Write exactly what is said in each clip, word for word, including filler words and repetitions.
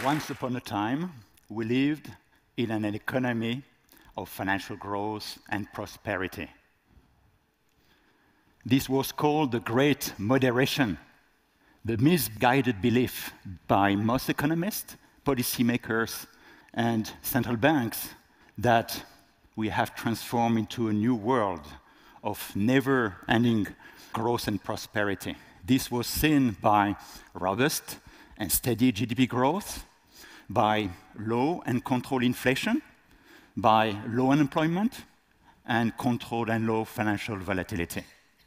Once upon a time, we lived in an economy of financial growth and prosperity. This was called the Great Moderation, the misguided belief by most economists, policymakers, and central banks that we have transformed into a new world of never-ending growth and prosperity. This was seen by robust and steady G D P growth, by low and controlled inflation, by low unemployment, and controlled and low financial volatility.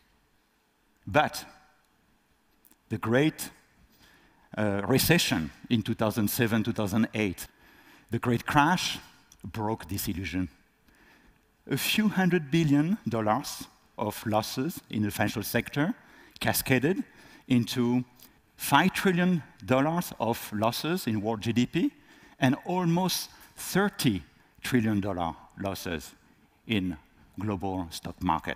But the great uh, recession in two thousand seven, two thousand eight, the great crash broke this illusion. A few hundred billion dollars of losses in the financial sector cascaded into five trillion dollars of losses in world G D P and almost thirty trillion dollars losses in global stock market.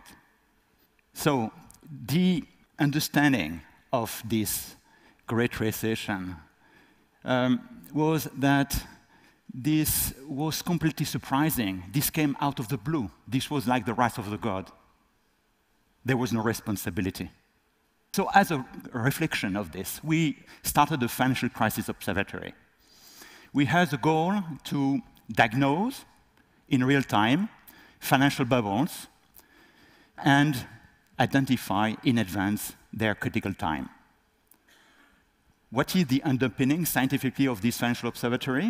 So the understanding of this great recession um, was that this was completely surprising. This came out of the blue. This was like the wrath of the God. There was no responsibility. So as a reflection of this, we started the Financial Crisis Observatory. We had the goal to diagnose in real time financial bubbles and identify in advance their critical time. What is the underpinning scientifically of this financial observatory?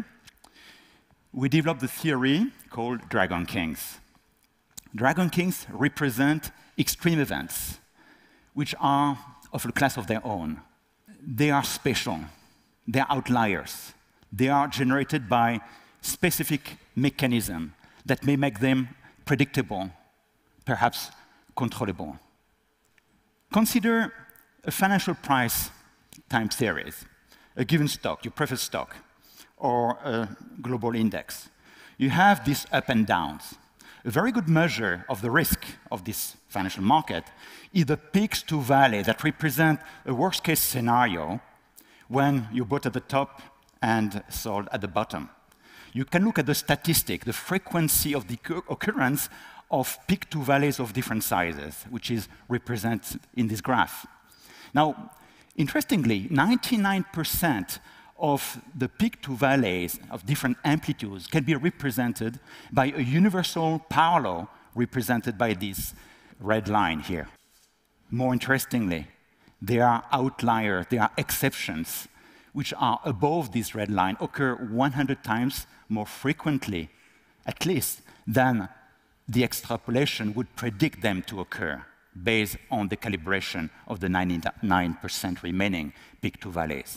We developed a theory called Dragon Kings. Dragon Kings represent extreme events, which are of a class of their own. They are special. They are outliers. They are generated by specific mechanisms that may make them predictable, perhaps controllable. Consider a financial price time series, a given stock, your preferred stock, or a global index. You have these up and downs. A very good measure of the risk of this financial market is the peaks to valley that represent a worst-case scenario when you bought at the top and sold at the bottom. You can look at the statistic, the frequency of the occurrence of peak to valleys of different sizes, which is represented in this graph. Now, interestingly, ninety-nine percent of the peak to valleys of different amplitudes can be represented by a universal power law represented by this red line here. More interestingly, there are outliers, there are exceptions, which are above this red line, occur one hundred times more frequently, at least, than the extrapolation would predict them to occur based on the calibration of the ninety-nine percent remaining peak to valleys.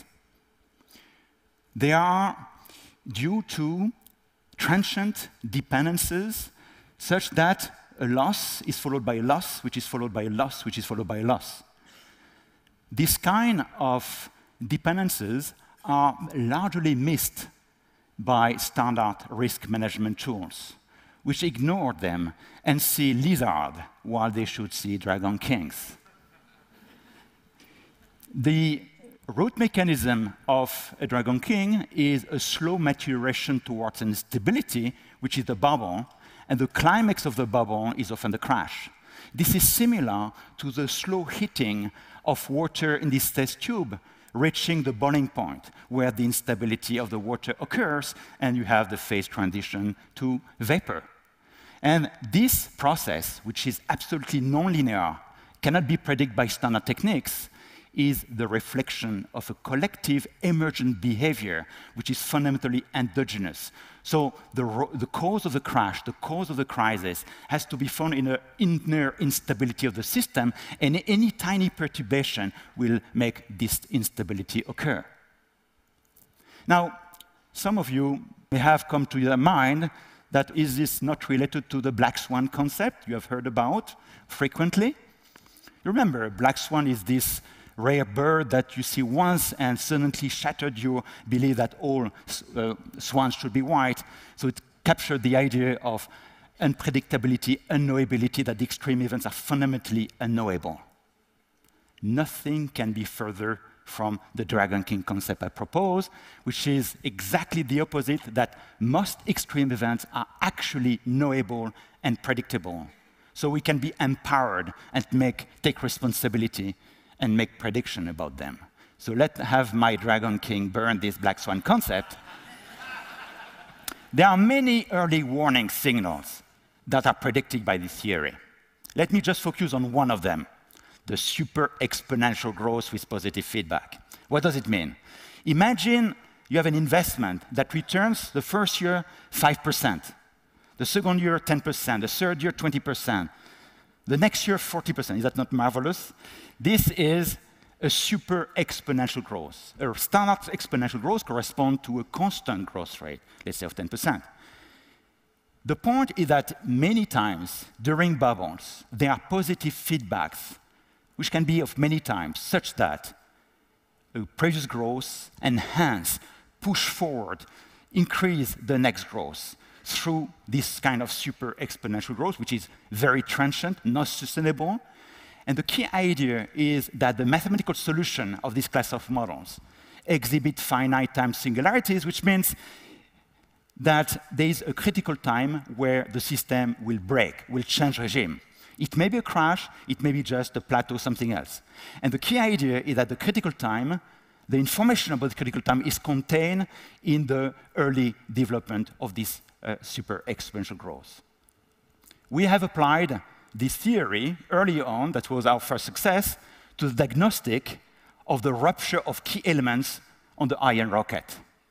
They are due to transient dependencies such that a loss is followed by a loss, which is followed by a loss, which is followed by a loss. This kind of dependencies are largely missed by standard risk management tools, which ignore them and see lizard while they should see dragon kings. The root mechanism of a dragon king is a slow maturation towards instability, which is the bubble, and the climax of the bubble is often the crash. This is similar to the slow heating of water in this test tube, reaching the boiling point, where the instability of the water occurs, and you have the phase transition to vapor. And this process, which is absolutely nonlinear, cannot be predicted by standard techniques, is the reflection of a collective emergent behavior, which is fundamentally endogenous. So the, the cause of the crash, the cause of the crisis, has to be found in the inner instability of the system, and any tiny perturbation will make this instability occur. Now, some of you may have come to your mind that is this not related to the black swan concept you have heard about frequently? Remember, black swan is this rare bird that you see once and suddenly shattered your belief that all uh, swans should be white. So it captured the idea of unpredictability, unknowability, that the extreme events are fundamentally unknowable. Nothing can be further from the Dragon King concept I propose, which is exactly the opposite, that most extreme events are actually knowable and predictable. So we can be empowered and make, take responsibility and make prediction about them. So let's have my Dragon King burn this black swan concept. There are many early warning signals that are predicted by this theory. Let me just focus on one of them, the super exponential growth with positive feedback. What does it mean? Imagine you have an investment that returns the first year five percent, the second year ten percent, the third year twenty percent, the next year forty percent. Is that not marvelous? This is a super exponential growth. A standard exponential growth corresponds to a constant growth rate, let's say of ten percent. The point is that many times during bubbles, there are positive feedbacks, which can be of many times, such that a previous growth enhance, push forward, increase the next growth through this kind of super exponential growth, which is very transient, not sustainable. And the key idea is that the mathematical solution of this class of models exhibit finite time singularities, which means that there is a critical time where the system will break, will change regime. It may be a crash, it may be just a plateau, something else. And the key idea is that the critical time, the information about the critical time is contained in the early development of this uh, super exponential growth. We have applied this theory early on, that was our first success, to the diagnostic of the rupture of key elements on the iron rocket.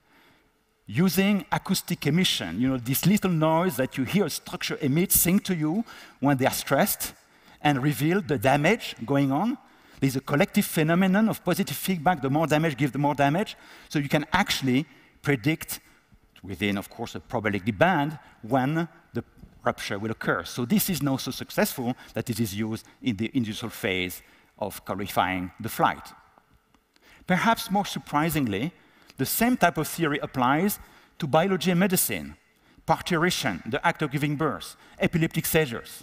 Using acoustic emission, you know, this little noise that you hear a structure emit sing to you when they are stressed and reveal the damage going on. There's a collective phenomenon of positive feedback. The more damage gives the more damage. So you can actually predict, within, of course, a probability band, when the rupture will occur. So this is now so successful that it is used in the initial phase of qualifying the flight. Perhaps more surprisingly, the same type of theory applies to biology and medicine, parturition, the act of giving birth, epileptic seizures.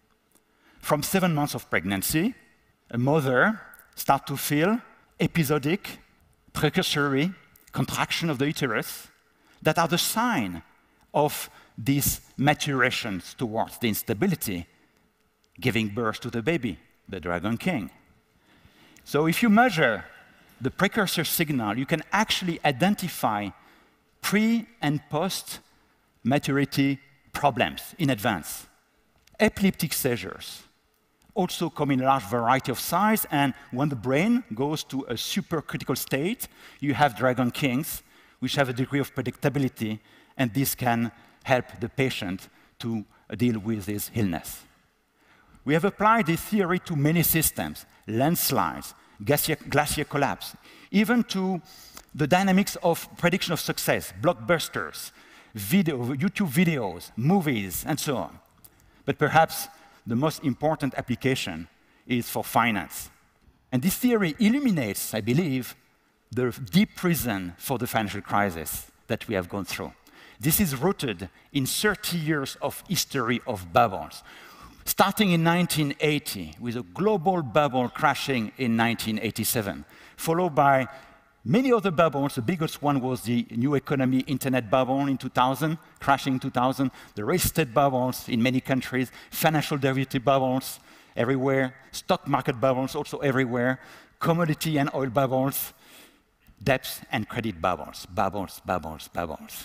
From seven months of pregnancy, a mother starts to feel episodic, precursory contraction of the uterus that are the sign of these maturations towards the instability, giving birth to the baby, the Dragon King. So if you measure the precursor signal, you can actually identify pre and post maturity problems in advance. Epileptic seizures also come in a large variety of size, and when the brain goes to a supercritical state, you have Dragon Kings, which have a degree of predictability, and this can help the patient to deal with this illness. We have applied this theory to many systems, landslides, glacier, glacier collapse, even to the dynamics of prediction of success, blockbusters, video, YouTube videos, movies, and so on. But perhaps the most important application is for finance. And this theory illuminates, I believe, the deep reason for the financial crisis that we have gone through. This is rooted in thirty years of history of bubbles, starting in nineteen eighty, with a global bubble crashing in nineteen eighty-seven, followed by many other bubbles. The biggest one was the new economy internet bubble in two thousand, crashing in two thousand, the real estate bubbles in many countries, financial derivative bubbles everywhere, stock market bubbles also everywhere, commodity and oil bubbles, debts and credit bubbles, bubbles, bubbles, bubbles.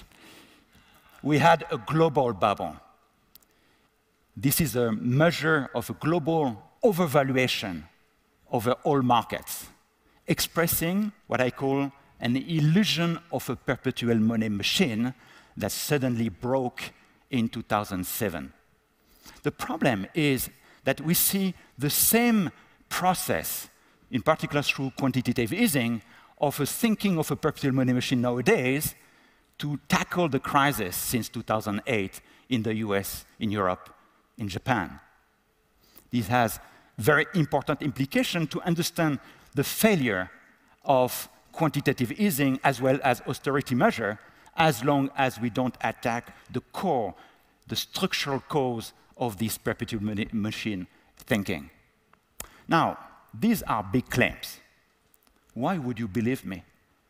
We had a global bubble. This is a measure of a global overvaluation over all markets, expressing what I call an illusion of a perpetual money machine that suddenly broke in two thousand seven. The problem is that we see the same process, in particular through quantitative easing, of a thinking of a perpetual money machine nowadays to tackle the crisis since two thousand eight in the U S, in Europe, in Japan. This has very important implication to understand the failure of quantitative easing as well as austerity measure, as long as we don't attack the core, the structural cause of this perpetual money machine thinking. Now, these are big claims. Why would you believe me?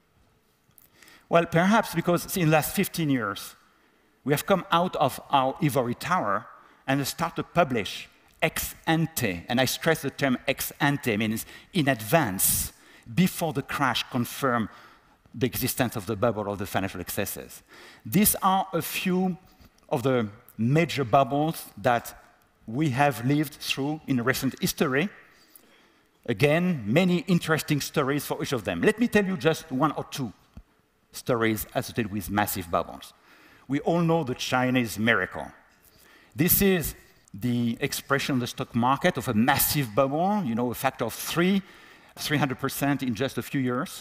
Well, perhaps because in the last fifteen years, we have come out of our ivory tower and start to publish ex ante, and I stress the term ex ante, means in advance, before the crash confirmed the existence of the bubble of the financial excesses. These are a few of the major bubbles that we have lived through in recent history. Again, many interesting stories for each of them. Let me tell you just one or two stories associated with massive bubbles. We all know the Chinese miracle. This is the expression of the stock market of a massive bubble, you know, a factor of three, three hundred percent in just a few years.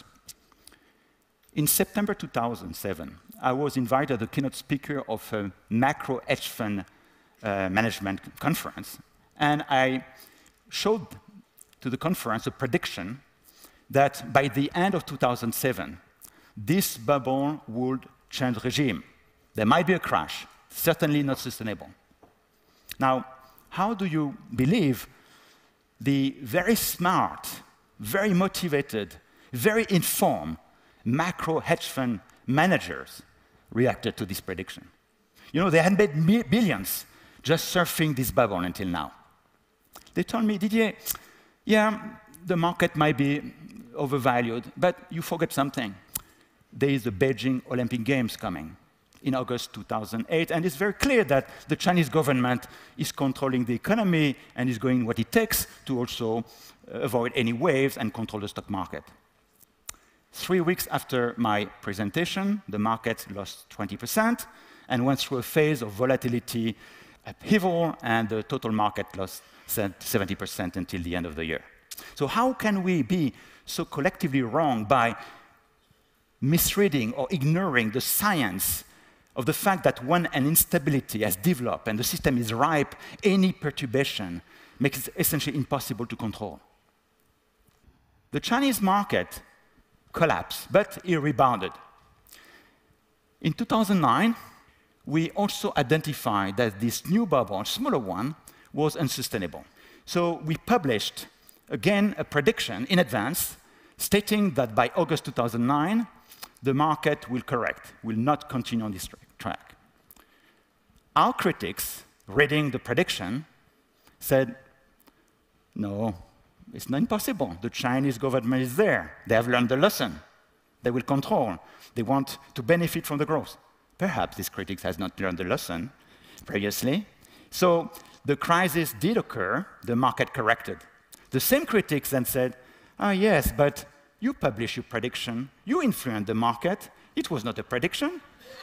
In September two thousand seven, I was invited as the keynote speaker of a macro hedge fund uh, management conference, and I showed to the conference a prediction that by the end of two thousand seven, this bubble would change regime. There might be a crash, certainly not sustainable. Now, how do you believe the very smart, very motivated, very informed macro hedge fund managers reacted to this prediction? You know, they had made billions just surfing this bubble until now. They told me, Didier, yeah, the market might be overvalued, but you forget something. There is the Beijing Olympic Games coming in August two thousand eight, and it's very clear that the Chinese government is controlling the economy and is doing what it takes to also avoid any waves and control the stock market. Three weeks after my presentation, the market lost twenty percent and went through a phase of volatility upheaval, and the total market lost seventy percent until the end of the year. So how can we be so collectively wrong by misreading or ignoring the science of the fact that when an instability has developed and the system is ripe, any perturbation makes it essentially impossible to control? The Chinese market collapsed, but it rebounded. In two thousand nine, we also identified that this new bubble, a smaller one, was unsustainable. So we published, again, a prediction in advance, stating that by August two thousand nine, the market will correct, will not continue on this track. Our critics, reading the prediction, said, no, it's not impossible. The Chinese government is there. They have learned the lesson. They will control. They want to benefit from the growth. Perhaps these critics has not learned the lesson previously. So the crisis did occur. The market corrected. The same critics then said, ah, yes, but you published your prediction. You influenced the market. It was not a prediction.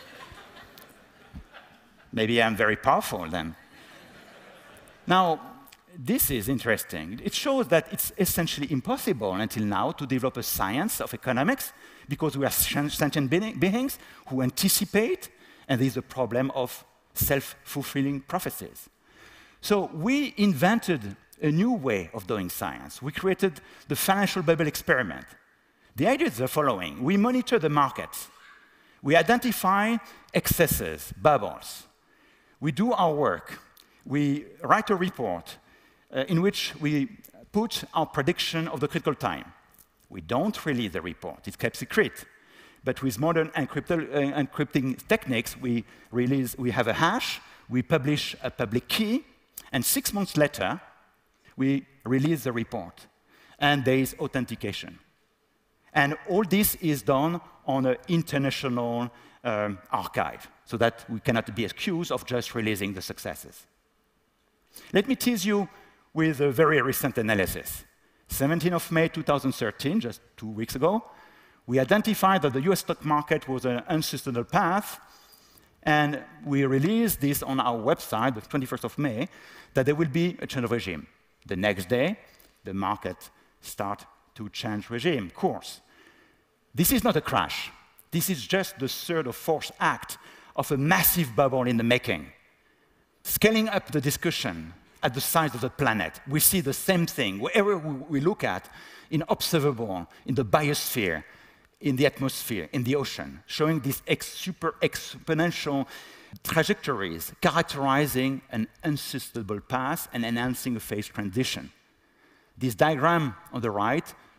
Maybe I'm very powerful then. Now, this is interesting. It shows that it's essentially impossible until now to develop a science of economics because we are sentient beings who anticipate, and there's a problem of self-fulfilling prophecies. So we invented a new way of doing science. We created the financial bubble experiment. The idea is the following. We monitor the markets. We identify excesses, bubbles. We do our work. We write a report uh, in which we put our prediction of the critical time. We don't release the report. It's kept secret. But with modern encrypted, uh, encrypting techniques, we, release, we have a hash, we publish a public key, and six months later, we release the report. And there is authentication. And all this is done on an international um, archive, so that we cannot be accused of just releasing the successes. Let me tease you with a very recent analysis. seventeenth of May two thousand thirteen, just two weeks ago, we identified that the U S stock market was an unsustainable path, and we released this on our website, the twenty-first of May, that there will be a change of regime. The next day, the market started to change regime course. This is not a crash. This is just the third or fourth act of a massive bubble in the making. Scaling up the discussion at the size of the planet, we see the same thing. Wherever we look at, in observable, in the biosphere, in the atmosphere, in the ocean, showing these ex super exponential trajectories characterizing an unsustainable path and enhancing a phase transition. This diagram on the right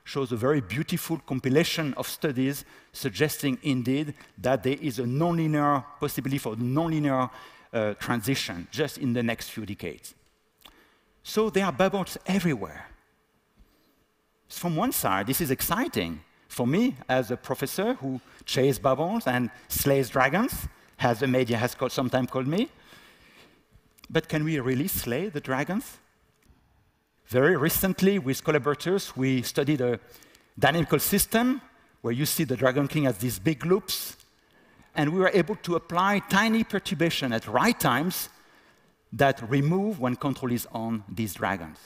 shows a very beautiful compilation of studies suggesting indeed that there is a nonlinear possibility for nonlinear uh, transition just in the next few decades. So there are bubbles everywhere. From one side, this is exciting. For me, as a professor who chases bubbles and slays dragons, as the media has called, sometimes called me. But can we really slay the dragons? Very recently, with collaborators, we studied a dynamical system where you see the Dragon King as these big loops, and we were able to apply tiny perturbation at right times that remove, when control is on, these dragons.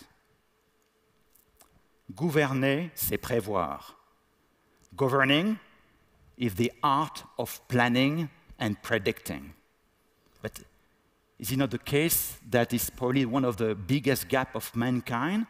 Gouverner, c'est prévoir. Governing is the art of planning and predicting. But is it not the case that is probably one of the biggest gaps of mankind,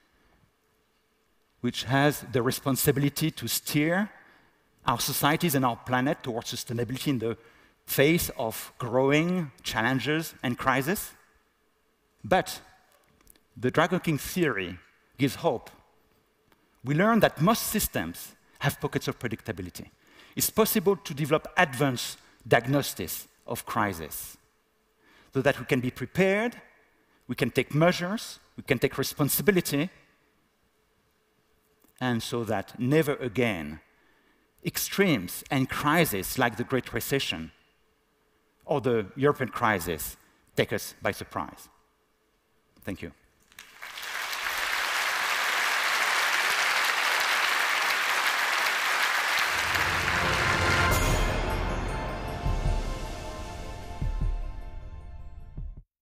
which has the responsibility to steer our societies and our planet towards sustainability in the face of growing challenges and crises? But the Dragon King theory gives hope. We learn that most systems have pockets of predictability. It's possible to develop advanced diagnostics of crises so that we can be prepared, we can take measures, we can take responsibility, and so that never again extremes and crises like the Great Recession or the European crisis take us by surprise. Thank you.